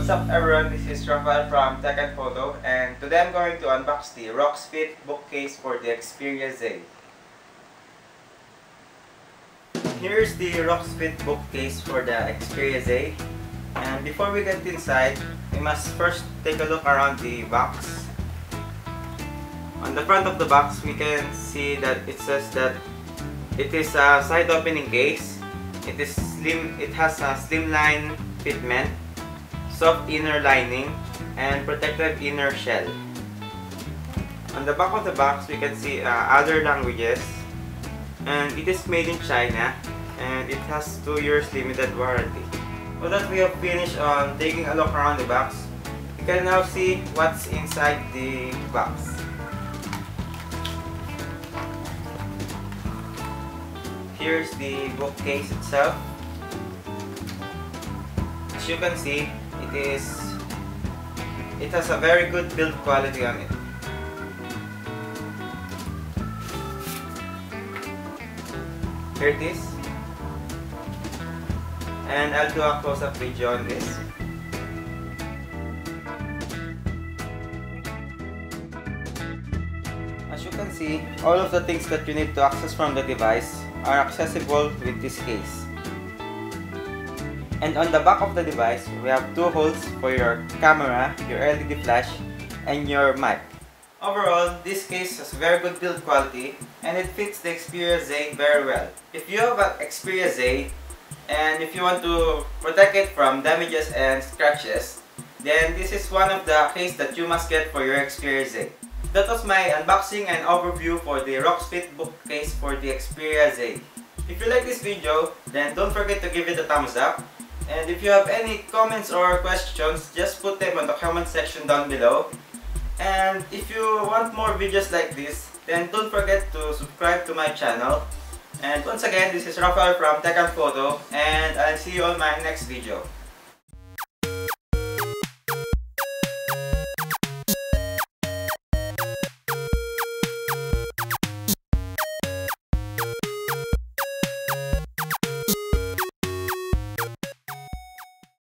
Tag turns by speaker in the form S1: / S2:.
S1: What's up everyone, this is Rafael from Tech and Photo, and today I'm going to unbox the Roxfit bookcase for the Xperia Z. Here's the Roxfit bookcase for the Xperia Z, and before we get inside, we must first take a look around the box. On the front of the box, we can see that it says that it is a side opening case. It is slim. It has a slimline fitment, soft inner lining, and protective inner shell. On the back of the box, we can see other languages, and it is made in China, and it has 2 years limited warranty. Now that we have finished on taking a look around the box, you can now see what's inside the box. Here's the bookcase itself. As you can see, it has a very good build quality on it. Here it is, and I'll do a close-up video on this. As you can see, all of the things that you need to access from the device are accessible with this case. And on the back of the device, we have 2 holes for your camera, your LED flash, and your mic. Overall, this case has very good build quality, and it fits the Xperia Z very well. If you have an Xperia Z, and if you want to protect it from damages and scratches, then this is one of the cases that you must get for your Xperia Z. That was my unboxing and overview for the Roxfit bookcase for the Xperia Z. If you like this video, then don't forget to give it a thumbs up. And if you have any comments or questions, just put them on the comment section down below. And if you want more videos like this, then don't forget to subscribe to my channel. And once again, this is Rafael from Tech and Photo, and I'll see you on my next video.